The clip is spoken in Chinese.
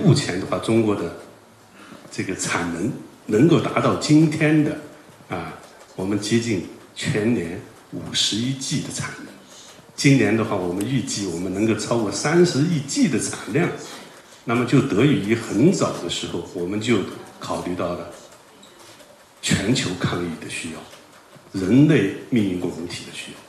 目前的话，中国的这个产能够达到今天的我们接近全年51G 的产能。今年的话，我们预计我们能够超过30亿G 的产量，那么就得益于很早的时候，我们就考虑到了全球抗疫的需要，人类命运共同体的需要。